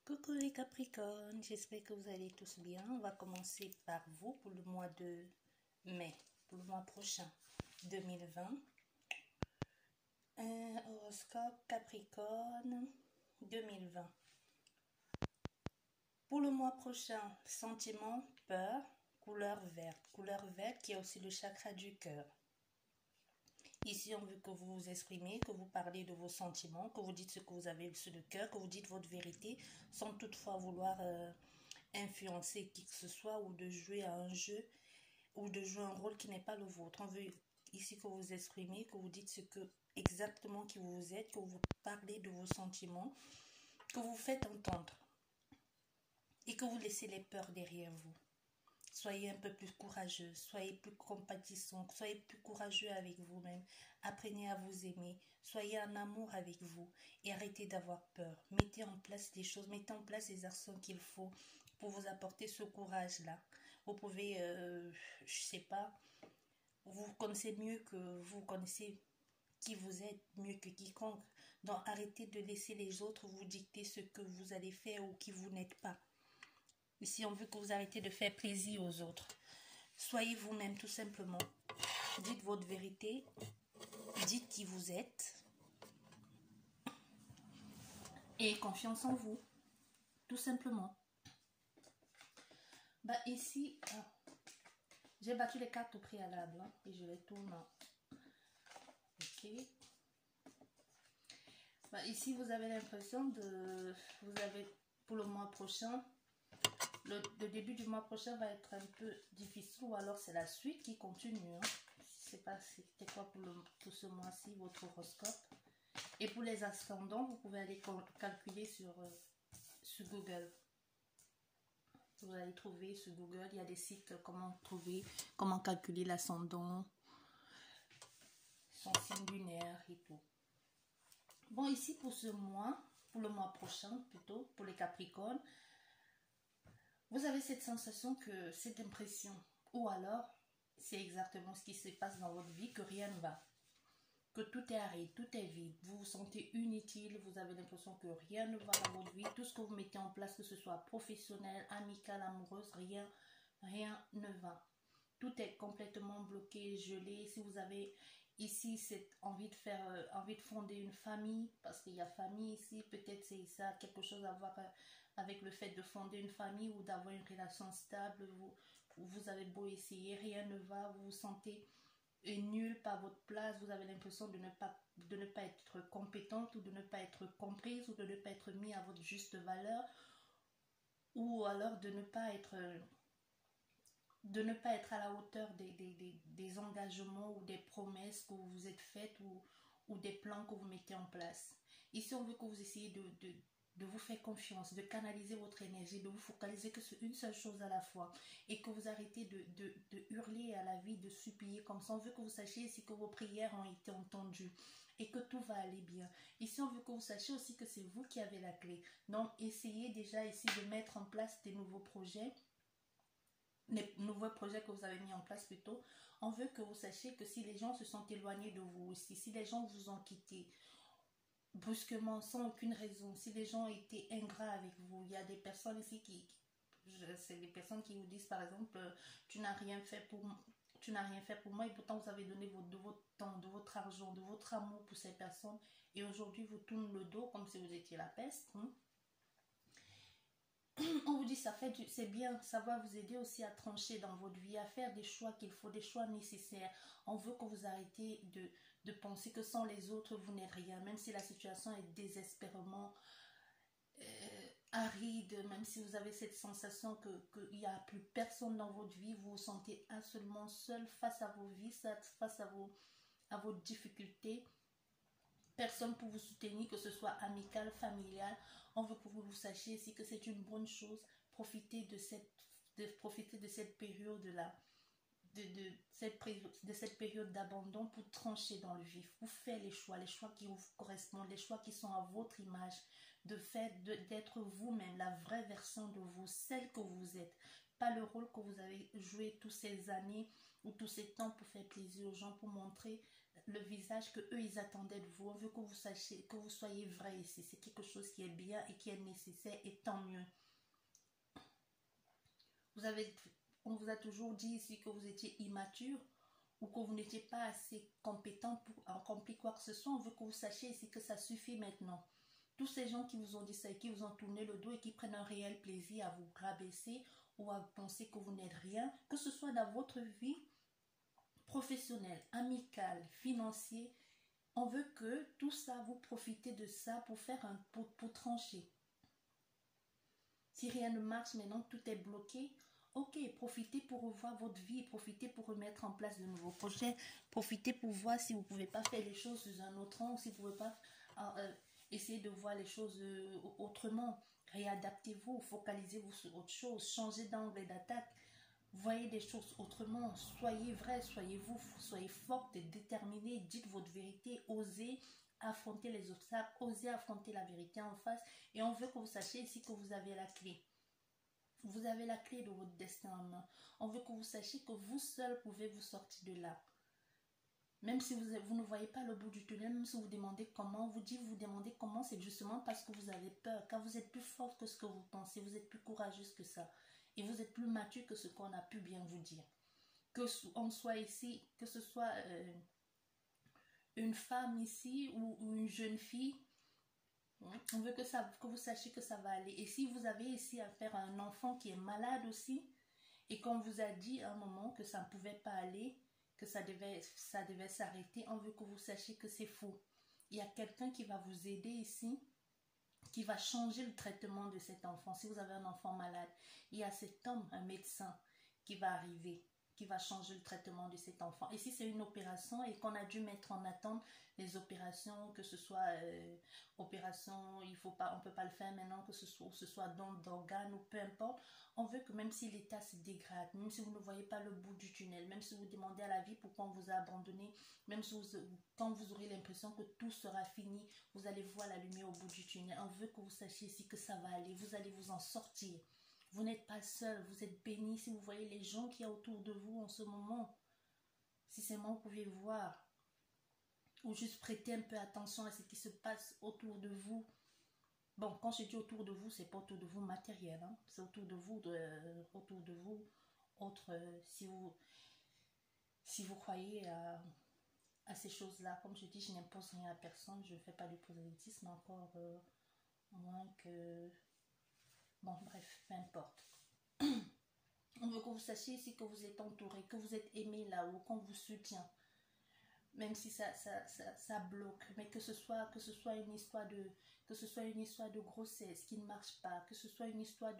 Coucou les Capricornes, j'espère que vous allez tous bien. On va commencer par vous pour le mois de mai, pour le mois prochain 2020. Horoscope Capricorne 2020. Pour le mois prochain, sentiment, peur, couleur verte qui est aussi le chakra du cœur. Ici, on veut que vous vous exprimez, que vous parlez de vos sentiments, que vous dites ce que vous avez sur le cœur, que vous dites votre vérité, sans toutefois vouloir influencer qui que ce soit ou de jouer à un jeu ou de jouer un rôle qui n'est pas le vôtre. On veut ici que vous vous exprimez, que vous dites ce que exactement qui vous êtes, que vous parlez de vos sentiments, que vous faites entendre et que vous laissez les peurs derrière vous. Soyez un peu plus courageux, soyez plus compatissant, soyez plus courageux avec vous-même. Apprenez à vous aimer, soyez en amour avec vous et arrêtez d'avoir peur. Mettez en place des choses, mettez en place les actions qu'il faut pour vous apporter ce courage-là. Vous pouvez, je sais pas, vous connaissez mieux que vous connaissez qui vous êtes, mieux que quiconque. Donc arrêtez de laisser les autres vous dicter ce que vous allez faire ou qui vous n'êtes pas. Ici, on veut que vous arrêtez de faire plaisir aux autres. Soyez vous-même, tout simplement. Dites votre vérité. Dites qui vous êtes. Et confiance en vous. Tout simplement. Ici, j'ai battu les cartes au préalable. Et je les tourne. Ok. Ici, vous avez l'impression de... Vous avez, pour le mois prochain... Le début du mois prochain va être un peu difficile ou alors c'est la suite qui continue. Je ne sais pas c'était quoi pour ce mois-ci, votre horoscope. Et pour les ascendants, vous pouvez aller calculer sur Google. Vous allez trouver sur Google, il y a des sites comment calculer l'ascendant, son signe lunaire et tout. Bon, ici pour ce mois, pour le mois prochain plutôt, pour les Capricornes, vous avez cette sensation que cette impression, ou alors c'est exactement ce qui se passe dans votre vie, que rien ne va, que tout est arrêté, tout est vide, vous vous sentez inutile, vous avez l'impression que rien ne va dans votre vie, tout ce que vous mettez en place, que ce soit professionnel, amical, amoureuse, rien ne va. Tout est complètement bloqué, gelé. Si vous avez ici cette envie de fonder une famille, parce qu'il y a famille ici, peut-être c'est ça, quelque chose à voir avec le fait de fonder une famille ou d'avoir une relation stable. Vous avez beau essayer, rien ne va, vous vous sentez nul par votre place, vous avez l'impression de ne pas être compétente ou de ne pas être comprise ou de ne pas être mis à votre juste valeur ou alors de ne pas être à la hauteur des engagements ou des promesses que vous vous êtes faites ou des plans que vous mettez en place. Ici, on veut que vous essayez de vous faire confiance, de canaliser votre énergie, de vous focaliser que sur une seule chose à la fois et que vous arrêtez de hurler à la vie, de supplier comme ça. On veut que vous sachiez ici que vos prières ont été entendues et que tout va aller bien. Ici, on veut que vous sachiez aussi que c'est vous qui avez la clé. Donc, essayez déjà ici de mettre en place des nouveaux projets, les nouveaux projets que vous avez mis en place plutôt. On veut que vous sachiez que si les gens se sont éloignés de vous aussi, si les gens vous ont quitté brusquement, sans aucune raison, si les gens étaient ingrats avec vous, il y a des personnes ici c'est des personnes qui vous disent par exemple, tu n'as rien fait pour moi et pourtant vous avez donné de votre temps, de votre argent, de votre amour pour ces personnes et aujourd'hui vous tournez le dos comme si vous étiez la peste. On vous dit c'est bien, ça va vous aider aussi à trancher dans votre vie, à faire des choix qu'il faut, des choix nécessaires. On veut que vous arrêtez de penser que sans les autres vous n'êtes rien, même si la situation est désespérément aride, même si vous avez cette sensation qu'il n'y a plus personne dans votre vie, vous vous sentez seulement seul face à vos vies, face à vos difficultés. Personne pour vous soutenir, que ce soit amical, familial. On veut que vous sachiez ici que c'est une bonne chose. Profitez de cette période-là, de cette période d'abandon pour trancher dans le vif, pour faire les choix qui vous correspondent, les choix qui sont à votre image, d'être vous-même, la vraie version de vous, celle que vous êtes. Pas le rôle que vous avez joué toutes ces années ou tous ces temps pour faire plaisir aux gens, pour montrer le visage que eux ils attendaient de vous. On veut que vous sachiez, que vous soyez vrai ici. C'est quelque chose qui est bien et qui est nécessaire et tant mieux. On vous a toujours dit ici que vous étiez immature ou que vous n'étiez pas assez compétent pour accomplir quoi que ce soit. On veut que vous sachiez ici que ça suffit maintenant. Tous ces gens qui vous ont dit ça et qui vous ont tourné le dos et qui prennent un réel plaisir à vous rabaisser ou à penser que vous n'êtes rien, que ce soit dans votre vie professionnelle, amicale, financière, on veut que tout ça, vous profitez de ça pour faire pour trancher. Si rien ne marche maintenant, tout est bloqué. Ok, profitez pour revoir votre vie, profitez pour remettre en place de nouveaux projets, profitez pour voir si vous ne pouvez pas faire les choses sous un autre angle, si vous ne pouvez pas essayer de voir les choses autrement. Réadaptez-vous, focalisez-vous sur autre chose, changez d'angle d'attaque, voyez des choses autrement, soyez vrai, soyez vous, soyez forte et déterminée, dites votre vérité, osez affronter les obstacles, osez affronter la vérité en face et on veut que vous sachiez ici que vous avez la clé. Vous avez la clé de votre destin en main. On veut que vous sachiez que vous seul pouvez vous sortir de là. Même si vous ne voyez pas le bout du tunnel, même si vous demandez comment, vous demandez comment, c'est justement parce que vous avez peur. Car vous êtes plus forte que ce que vous pensez, vous êtes plus courageuse que ça. Et vous êtes plus mature que ce qu'on a pu bien vous dire. Que on soit ici, que ce soit une femme ici ou une jeune fille, on veut que vous sachiez que ça va aller. Et si vous avez ici affaire à un enfant qui est malade aussi, et qu'on vous a dit à un moment que ça ne pouvait pas aller, que ça devait s'arrêter, on veut que vous sachiez que c'est faux. Il y a quelqu'un qui va vous aider ici, qui va changer le traitement de cet enfant. Si vous avez un enfant malade, il y a cet homme, un médecin, qui va arriver, qui va changer le traitement de cet enfant. Et si c'est une opération et qu'on a dû mettre en attente les opérations, que ce soit opération, on peut pas le faire maintenant, que ce soit don d'organes ou peu importe, on veut que même si l'état se dégrade, même si vous ne voyez pas le bout du tunnel, même si vous demandez à la vie pourquoi on vous a abandonné, même si quand vous aurez l'impression que tout sera fini, vous allez voir la lumière au bout du tunnel. On veut que vous sachiez ici que ça va aller, vous allez vous en sortir. Vous n'êtes pas seul, vous êtes béni. Si vous voyez les gens qu'il y a autour de vous en ce moment, si seulement vous pouvez voir, ou juste prêter un peu attention à ce qui se passe autour de vous. Bon, quand je dis autour de vous, c'est pas autour de vous matériel, hein? C'est autour de vous, autre, si vous croyez à ces choses-là. Comme je dis, je n'impose rien à personne, je ne fais pas du prosélytisme, encore moins que... Bon, bref, peu importe. On veut que vous sachiez ici que vous êtes entouré, que vous êtes aimé là-haut, qu'on vous soutient. Même si ça bloque, mais que ce soit une histoire de grossesse qui ne marche pas, que ce soit une histoire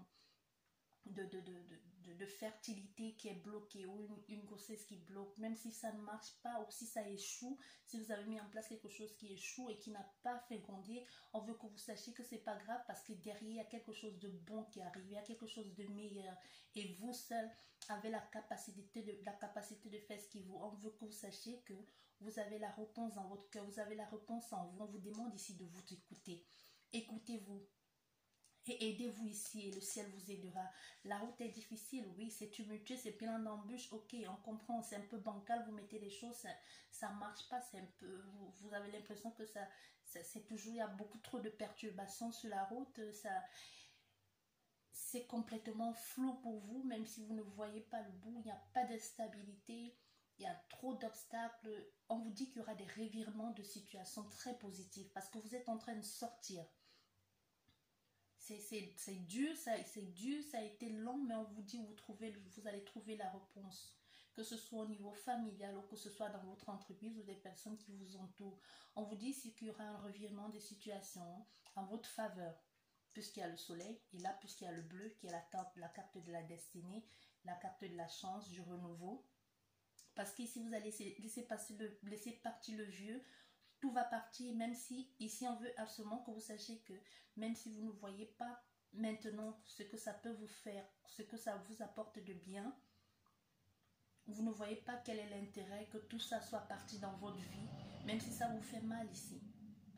de fertilité qui est bloquée ou une grossesse qui bloque, même si ça ne marche pas ou si ça échoue, si vous avez mis en place quelque chose qui échoue et qui n'a pas fait grandir, on veut que vous sachiez que c'est pas grave parce que derrière il y a quelque chose de bon qui arrive, il y a quelque chose de meilleur et vous seul avez la capacité de faire ce qu'il vous. On veut que vous sachiez que vous avez la réponse dans votre cœur, vous avez la réponse en vous. On vous demande ici de vous écouter. Écoutez-vous. Et aidez-vous ici et le ciel vous aidera. La route est difficile, oui, c'est tumultueux, c'est plein d'embûches, ok, on comprend, c'est un peu bancal, vous mettez les choses, ça marche pas, c'est un peu, vous avez l'impression que c'est toujours, il y a beaucoup trop de perturbations sur la route, c'est complètement flou pour vous, même si vous ne voyez pas le bout, il n'y a pas de stabilité, il y a trop d'obstacles. On vous dit qu'il y aura des revirements de situation très positifs parce que vous êtes en train de sortir. C'est dur, ça a été long, mais on vous dit vous allez trouver la réponse. Que ce soit au niveau familial ou que ce soit dans votre entreprise ou des personnes qui vous entourent. On vous dit ici qu'il y aura un revirement des situations en votre faveur. Puisqu'il y a le soleil, et là, puisqu'il y a le bleu, qui est la carte de la destinée, la carte de la chance, du renouveau. Parce qu'ici, vous allez laisser partir le vieux, tout va partir, même si ici on veut absolument que vous sachiez que même si vous ne voyez pas maintenant ce que ça peut vous faire, ce que ça vous apporte de bien, vous ne voyez pas quel est l'intérêt que tout ça soit parti dans votre vie, même si ça vous fait mal ici.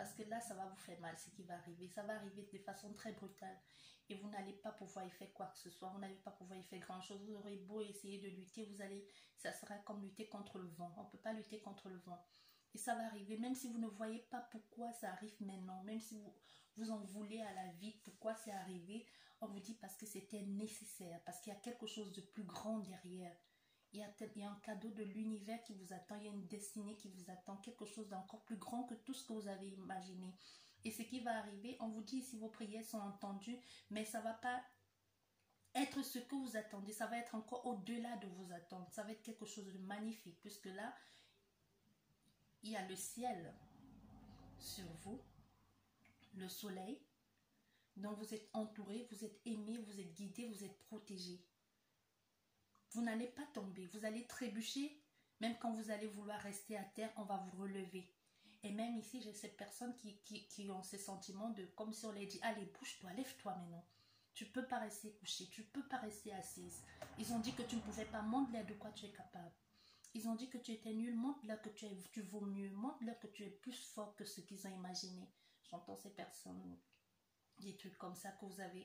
Parce que là, ça va vous faire mal, ce qui va arriver. Ça va arriver de façon très brutale. Et vous n'allez pas pouvoir y faire quoi que ce soit. Vous n'allez pas pouvoir y faire grand-chose. Vous aurez beau essayer de lutter, ça sera comme lutter contre le vent. On ne peut pas lutter contre le vent. Et ça va arriver, même si vous ne voyez pas pourquoi ça arrive maintenant, même si vous en voulez à la vie, pourquoi c'est arrivé, on vous dit parce que c'était nécessaire, parce qu'il y a quelque chose de plus grand derrière. Il y a un cadeau de l'univers qui vous attend, il y a une destinée qui vous attend, quelque chose d'encore plus grand que tout ce que vous avez imaginé. Et ce qui va arriver, on vous dit si vos prières sont entendues, mais ça ne va pas être ce que vous attendez, ça va être encore au-delà de vos attentes, ça va être quelque chose de magnifique, puisque là, il y a le ciel sur vous, le soleil, dont vous êtes entouré, vous êtes aimé, vous êtes guidé, vous êtes protégé. Vous n'allez pas tomber, vous allez trébucher, même quand vous allez vouloir rester à terre, on va vous relever. Et même ici, j'ai ces personnes qui ont ces sentiments de, comme si on les dit, allez, bouge-toi, lève-toi maintenant. Tu ne peux pas rester couché, tu ne peux pas rester assise. Ils ont dit que tu ne pouvais pas, montre-leur de quoi tu es capable. Ils ont dit que tu étais nul, montre-leur que tu vaux mieux, montre-leur que tu es plus fort que ce qu'ils ont imaginé. J'entends ces personnes, des trucs comme ça, que vous avez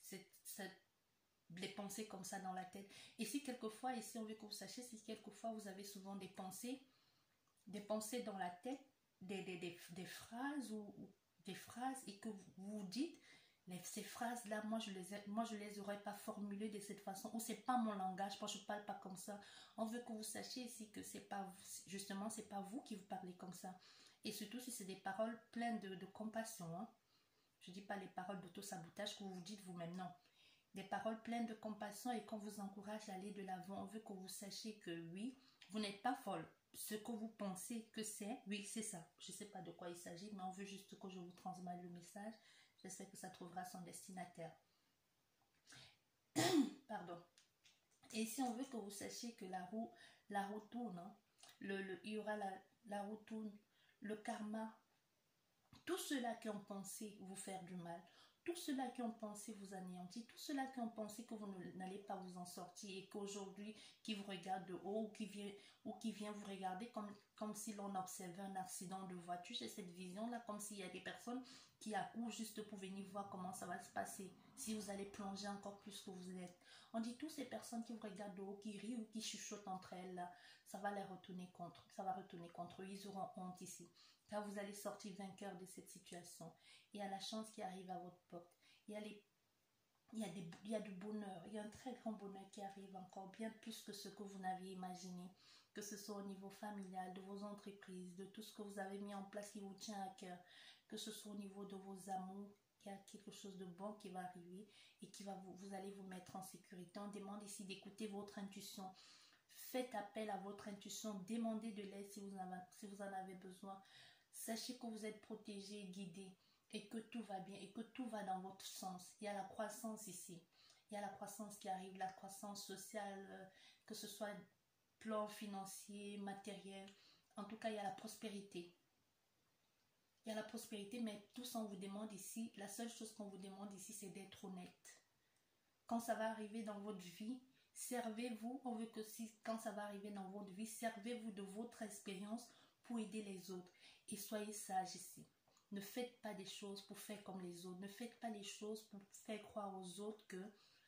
des pensées comme ça dans la tête. Et si quelquefois, ici on veut que vous sachiez, si quelquefois vous avez souvent des pensées dans la tête, des phrases ou des phrases et que vous vous dites, ces phrases-là, moi je les aurais pas formulées de cette façon, ou c'est pas mon langage, moi je parle pas comme ça. On veut que vous sachiez ici que c'est pas, justement, c'est pas vous qui vous parlez comme ça. Et surtout si c'est des paroles pleines de compassion, hein. Je dis pas les paroles d'auto-sabotage que vous vous dites vous-même, non. Des paroles pleines de compassion et qu'on vous encourage à aller de l'avant. On veut que vous sachiez que oui, vous n'êtes pas folle. Ce que vous pensez que c'est, oui, c'est ça. Je ne sais pas de quoi il s'agit, mais on veut juste que je vous transmette le message. J'espère que ça trouvera son destinataire. Pardon. Et ici, on veut que vous sachiez que la roue tourne. Hein. Il y aura la roue tourne, le karma. Tous ceux-là qui ont pensé vous faire du mal, tous ceux-là qui ont pensé vous anéantir, tous ceux-là qui ont pensé que vous n'allez pas vous en sortir et qu'aujourd'hui, qui vous regardent de haut ou qui vient vous regarder comme si l'on observait un accident de voiture. J'ai cette vision-là, comme s'il y a des personnes qui accourent juste pour venir voir comment ça va se passer, si vous allez plonger encore plus que vous êtes. On dit toutes ces personnes qui vous regardent de haut, qui rient ou qui chuchotent entre elles, là, ça va les retourner contre, ça va retourner contre eux, ils auront honte ici. Car vous allez sortir vainqueur de cette situation. Il y a la chance qui arrive à votre porte. Il y a du bonheur. Il y a un très grand bonheur qui arrive encore, bien plus que ce que vous n'aviez imaginé. Que ce soit au niveau familial, de vos entreprises, de tout ce que vous avez mis en place qui vous tient à cœur. Que ce soit au niveau de vos amours, il y a quelque chose de bon qui va arriver et qui va vous allez vous mettre en sécurité. On demande ici d'écouter votre intuition. Faites appel à votre intuition. Demandez de l'aide si vous en avez besoin. Sachez que vous êtes protégé, guidé et que tout va bien et que tout va dans votre sens. Il y a la croissance ici. Il y a la croissance qui arrive, la croissance sociale, que ce soit plan financier, matériel. En tout cas, il y a la prospérité. Il y a la prospérité, mais tout ça, on vous demande ici, la seule chose qu'on vous demande ici, c'est d'être honnête. Quand ça va arriver dans votre vie, servez-vous, on veut que quand ça va arriver dans votre vie, servez-vous de votre expérience pour aider les autres. Et soyez sages ici. Ne faites pas des choses pour faire comme les autres. Ne faites pas les choses pour faire croire aux autres que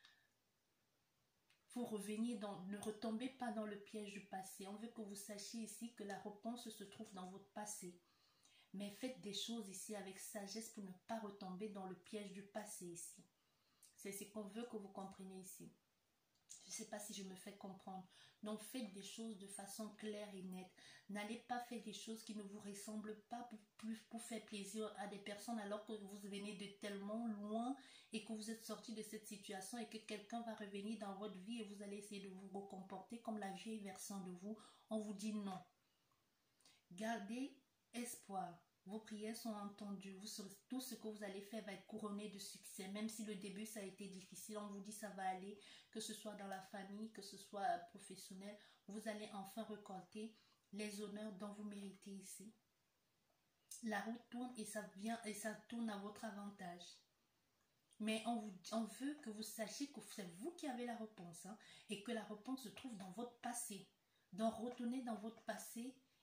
vous reveniez ne retombez pas dans le piège du passé. On veut que vous sachiez ici que la réponse se trouve dans votre passé. Mais faites des choses ici avec sagesse pour ne pas retomber dans le piège du passé ici. C'est ce qu'on veut que vous compreniez ici. Je ne sais pas si je me fais comprendre. Donc faites des choses de façon claire et nette. N'allez pas faire des choses qui ne vous ressemblent pas pour faire plaisir à des personnes alors que vous venez de tellement loin et que vous êtes sorti de cette situation et que quelqu'un va revenir dans votre vie et vous allez essayer de vous comporter comme la vieille version de vous. On vous dit non. Gardez espoir. Vos prières sont entendues. Tout ce que vous allez faire va être couronné de succès. Même si le début, ça a été difficile, on vous dit ça va aller. Que ce soit dans la famille, que ce soit professionnel, vous allez enfin récolter les honneurs dont vous méritez ici. La roue tourne et ça tourne à votre avantage. Mais on veut que vous sachiez que c'est vous qui avez la réponse. Hein, et que la réponse se trouve dans votre passé. Donc retournez dans votre passé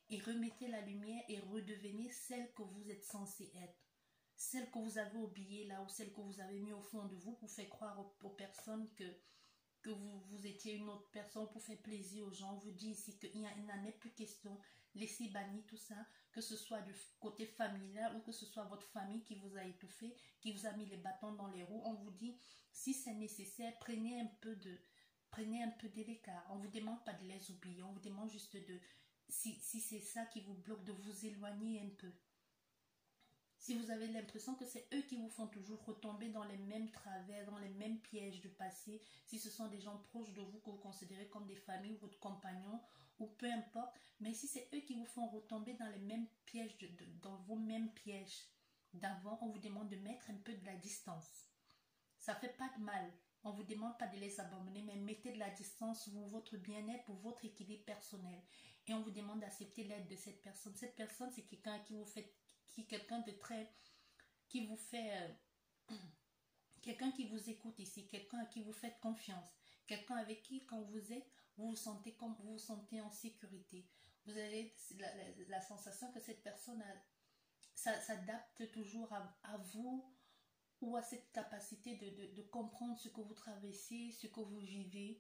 et remettez la lumière et redevenez celle que vous êtes censé être. Celle que vous avez oubliée là, ou celle que vous avez mis au fond de vous pour faire croire aux personnes que vous étiez une autre personne, pour faire plaisir aux gens. On vous dit ici qu'il n'en est plus question. Laissez bannir tout ça, que ce soit du côté familial ou que ce soit votre famille qui vous a étouffé, qui vous a mis les bâtons dans les roues. On vous dit, si c'est nécessaire, prenez un peu de l'écart. On ne vous demande pas de les oublier, on vous demande juste si c'est ça qui vous bloque, de vous éloigner un peu. Si vous avez l'impression que c'est eux qui vous font toujours retomber dans les mêmes travers, dans les mêmes pièges du passé, si ce sont des gens proches de vous que vous considérez comme des familles, votre compagnon, ou peu importe, mais si c'est eux qui vous font retomber dans les mêmes pièges, dans vos mêmes pièges d'avant, on vous demande de mettre un peu de la distance. Ça fait pas de mal. On ne vous demande pas de les abandonner, mais mettez de la distance pour votre bien-être, pour votre équilibre personnel. Et on vous demande d'accepter l'aide de cette personne. Cette personne, c'est quelqu'un qui vous fait, quelqu'un de très, qui vous fait, quelqu'un qui vous écoute ici, quelqu'un à qui vous faites confiance, quelqu'un avec qui, quand vous êtes, vous vous sentez comme vous vous sentez en sécurité. Vous avez la sensation que cette personne s'adapte toujours à vous, ou à cette capacité de comprendre ce que vous traversez, ce que vous vivez,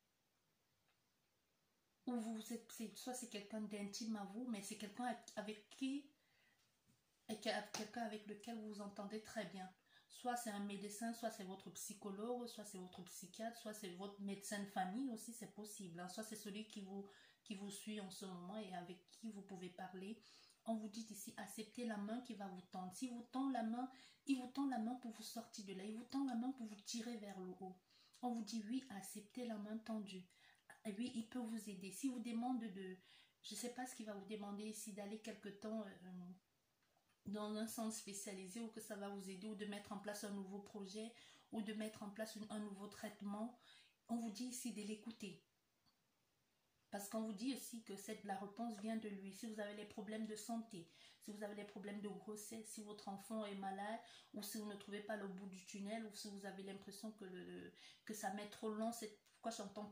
ou soit c'est quelqu'un d'intime à vous, mais c'est quelqu'un avec quelqu'un avec lequel vous vous entendez très bien. Soit c'est un médecin, soit c'est votre psychologue, soit c'est votre psychiatre, soit c'est votre médecin de famille aussi, c'est possible. Soit c'est celui qui vous suit en ce moment et avec qui vous pouvez parler. On vous dit ici, acceptez la main qui va vous tendre. Si vous tend la main, il vous tend la main pour vous sortir de là. Il vous tend la main pour vous tirer vers le haut. On vous dit oui, acceptez la main tendue. Et oui, il peut vous aider. Si vous demande je ne sais pas ce qu'il va vous demander ici, d'aller quelque temps dans un centre spécialisé, ou que ça va vous aider, ou de mettre en place un nouveau projet, ou de mettre en place un nouveau traitement, on vous dit ici de l'écouter. Parce qu'on vous dit aussi que la réponse vient de lui. Si vous avez les problèmes de santé, si vous avez les problèmes de grossesse, si votre enfant est malade, ou si vous ne trouvez pas le bout du tunnel, ou si vous avez l'impression que ça met trop long, c'est pourquoi j'entends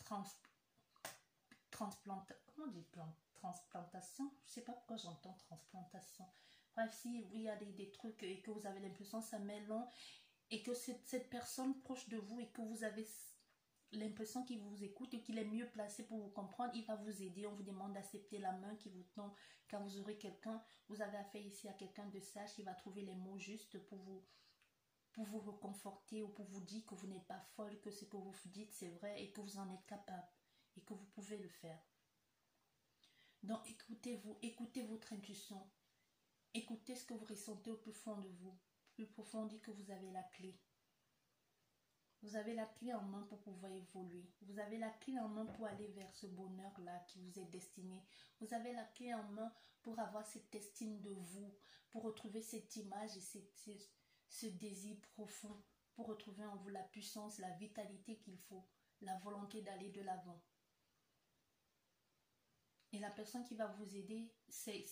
transplantation, je sais pas pourquoi j'entends transplantation. Bref, si il y a des trucs et que vous avez l'impression que ça met long, et que cette personne proche de vous, et que vous avez l'impression qu'il vous écoute et qu'il est mieux placé pour vous comprendre, il va vous aider. On vous demande d'accepter la main qui vous tend. Quand vous aurez quelqu'un, vous avez affaire ici à quelqu'un de sage qui va trouver les mots justes pour vous reconforter, ou pour vous dire que vous n'êtes pas folle, que ce que vous dites c'est vrai et que vous en êtes capable et que vous pouvez le faire. Donc écoutez-vous, écoutez votre intuition, écoutez ce que vous ressentez au plus fond de vous. Plus profond, dit que vous avez la clé. Vous avez la clé en main pour pouvoir évoluer. Vous avez la clé en main pour aller vers ce bonheur-là qui vous est destiné. Vous avez la clé en main pour avoir cette estime de vous, pour retrouver cette image et ce désir profond, pour retrouver en vous la puissance, la vitalité qu'il faut, la volonté d'aller de l'avant. Et la personne qui va vous aider, c'est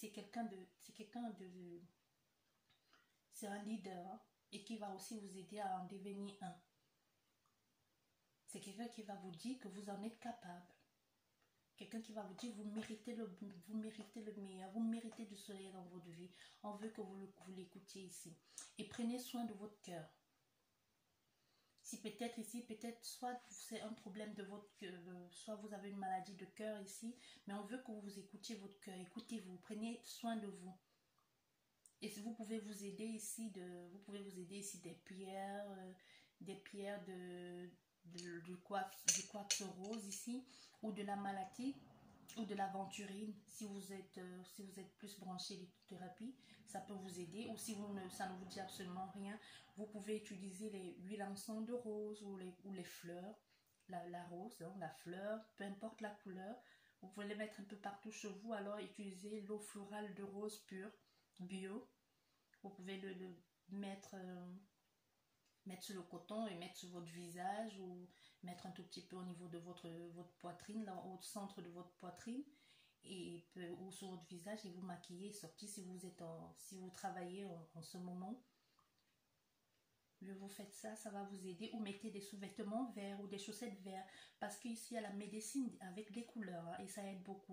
un leader, hein, et qui va aussi vous aider à en devenir un. C'est quelqu'un qui va vous dire que vous en êtes capable. Quelqu'un qui va vous dire vous méritez le meilleur, vous méritez du soleil dans votre vie. On veut que vous l'écoutiez ici. Et prenez soin de votre cœur. Si peut-être ici, soit c'est un problème de votre cœur, soit vous avez une maladie de cœur ici, mais on veut que vous écoutiez votre cœur. Écoutez-vous, prenez soin de vous. Et si vous pouvez vous aider ici des pierres du quartz rose ici, ou de la maladie, ou de l'aventurine. Si vous êtes plus branché lithothérapie, ça peut vous aider. Ou si ça ne vous dit absolument rien, vous pouvez utiliser les huiles encens de rose, ou les fleurs, la rose, hein, la fleur, peu importe la couleur. Vous pouvez les mettre un peu partout chez vous. Alors utilisez l'eau florale de rose pure, bio. Vous pouvez le mettre sur le coton et mettre sur votre visage, ou mettre un tout petit peu au niveau de votre poitrine, là, au centre de votre poitrine, ou sur votre visage, et vous maquiller et sortir. Si vous travaillez en ce moment, vous faites ça, ça va vous aider. Ou mettez des sous-vêtements verts ou des chaussettes vertes, parce qu'ici il y a la médecine avec des couleurs, hein, et ça aide beaucoup.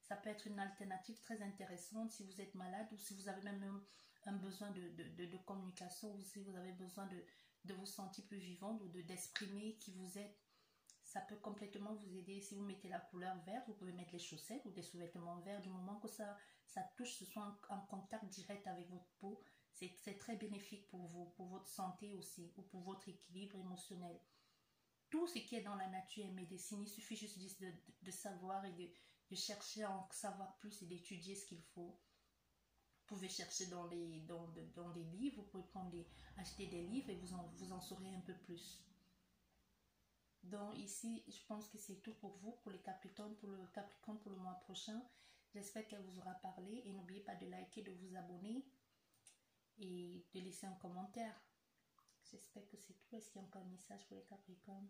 Ça peut être une alternative très intéressante si vous êtes malade ou si vous avez même un besoin de communication ou si vous avez besoin de vous sentir plus vivante ou d'exprimer qui vous êtes. Ça peut complètement vous aider. Si vous mettez la couleur verte, vous pouvez mettre les chaussettes ou des sous-vêtements verts. Du moment que ça touche, ce soit en contact direct avec votre peau, c'est très bénéfique pour vous, pour votre santé aussi ou pour votre équilibre émotionnel. Tout ce qui est dans la nature est médecine. Il suffit juste de savoir et de chercher à en savoir plus et d'étudier ce qu'il faut. Vous pouvez chercher dans des livres, vous pouvez acheter des livres et vous en saurez un peu plus. Donc ici, je pense que c'est tout pour vous, pour les Capricornes, pour le Capricorne pour le mois prochain. J'espère qu'elle vous aura parlé et n'oubliez pas de liker, de vous abonner et de laisser un commentaire. J'espère que c'est tout. Est-ce qu'il y a encore un message pour les Capricornes?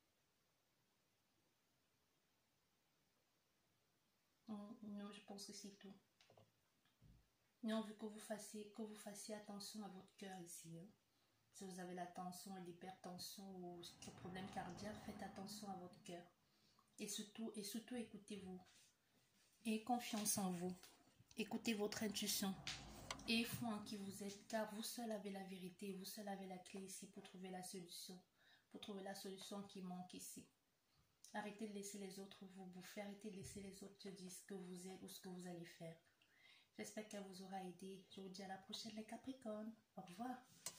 Non, je pense que c'est tout. Non, vu que vous fassiez attention à votre cœur ici. Hein. Si vous avez la tension, l'hypertension ou le problème cardiaque, faites attention à votre cœur. Et surtout, écoutez-vous. Ayez confiance en vous. Écoutez votre intuition. Et foi en qui vous êtes, car vous seul avez la vérité, vous seul avez la clé ici pour trouver la solution. Pour trouver la solution qui manque ici. Arrêtez de laisser les autres vous bouffer, arrêtez de laisser les autres te dire ce que vous êtes ou ce que vous allez faire. J'espère qu'elle vous aura aidé. Je vous dis à la prochaine les Capricornes. Au revoir.